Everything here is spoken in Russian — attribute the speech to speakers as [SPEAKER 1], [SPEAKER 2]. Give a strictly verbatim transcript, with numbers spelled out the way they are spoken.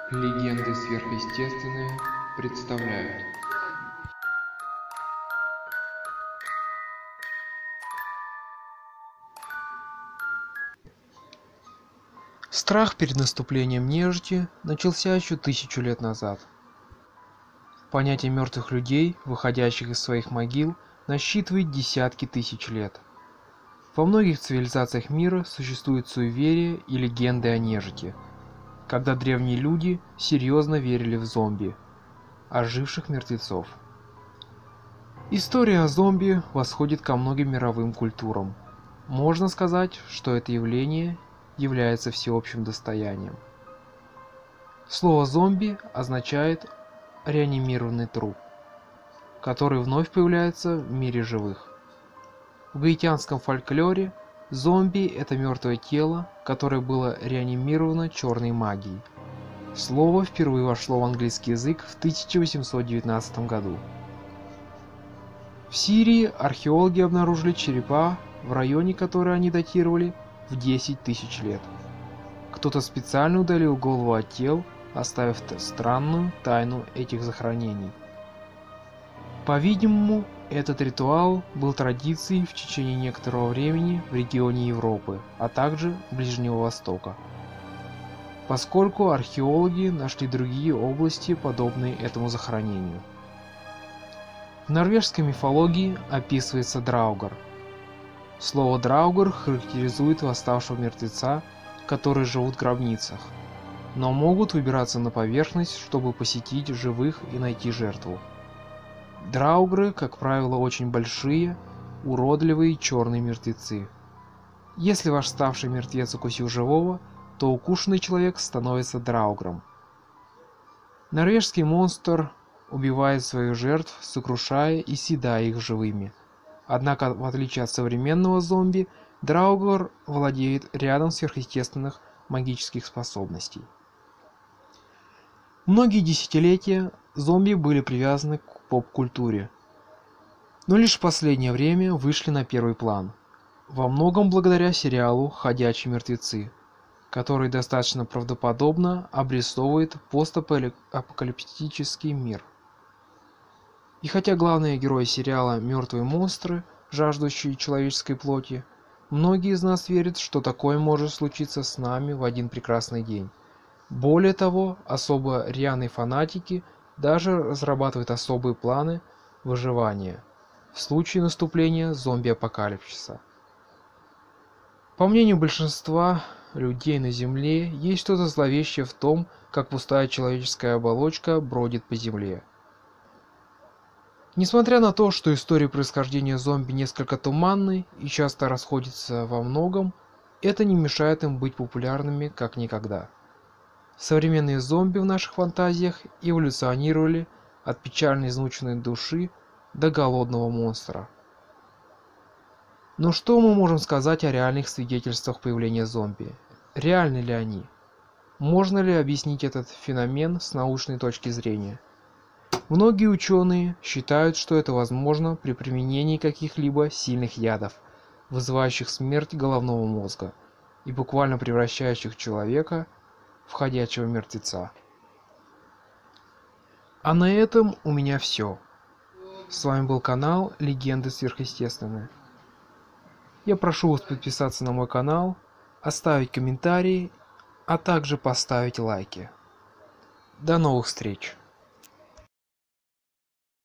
[SPEAKER 1] Легенды сверхъестественные представляют.
[SPEAKER 2] Страх перед наступлением нежити начался еще тысячу лет назад. Понятие мертвых людей, выходящих из своих могил, насчитывает десятки тысяч лет. Во многих цивилизациях мира существуют суеверия и легенды о нежити, когда древние люди серьезно верили в зомби, оживших мертвецов. История о зомби восходит ко многим мировым культурам. Можно сказать, что это явление является всеобщим достоянием. Слово «зомби» означает реанимированный труп, который вновь появляется в мире живых. В гаитянском фольклоре зомби – это мертвое тело, которое было реанимировано черной магией. Слово впервые вошло в английский язык в тысяча восемьсот девятнадцатом году. В Сирии археологи обнаружили черепа, в районе которой они датировали в десять тысяч лет. Кто-то специально удалил голову от тел, оставив странную тайну этих захоронений. По-видимому, этот ритуал был традицией в течение некоторого времени в регионе Европы, а также Ближнего Востока, поскольку археологи нашли другие области, подобные этому захоронению. В норвежской мифологии описывается драугр. Слово «драугр» характеризует восставшего мертвеца, которые живут в гробницах, но могут выбираться на поверхность, чтобы посетить живых и найти жертву. Драугры, как правило, очень большие, уродливые черные мертвецы. Если ваш ставший мертвец укусил живого, то укушенный человек становится драугром. Норвежский монстр убивает своих жертв, сокрушая и съедая их живыми. Однако, в отличие от современного зомби, драугр владеет рядом сверхъестественных магических способностей. Многие десятилетия зомби были привязаны к поп-культуре, но лишь в последнее время вышли на первый план, во многом благодаря сериалу «Ходячие мертвецы», который достаточно правдоподобно обрисовывает постапокалиптический мир. И хотя главные герои сериала «Мертвые монстры», жаждущие человеческой плоти, многие из нас верят, что такое может случиться с нами в один прекрасный день. Более того, особо рьяные фанатики даже разрабатывают особые планы выживания в случае наступления зомби-апокалипсиса. По мнению большинства людей на Земле, есть что-то зловещее в том, как пустая человеческая оболочка бродит по Земле. Несмотря на то, что история происхождения зомби несколько туманны и часто расходится во многом, это не мешает им быть популярными как никогда. Современные зомби в наших фантазиях эволюционировали от печально измученной души до голодного монстра. Но что мы можем сказать о реальных свидетельствах появления зомби? Реальны ли они? Можно ли объяснить этот феномен с научной точки зрения? Многие ученые считают, что это возможно при применении каких-либо сильных ядов, вызывающих смерть головного мозга и буквально превращающих человека в ходячего мертвеца. А на этом у меня все. С вами был канал Легенды сверхъестественные. Я прошу вас подписаться на мой канал, оставить комментарии, а также поставить лайки. До новых встреч!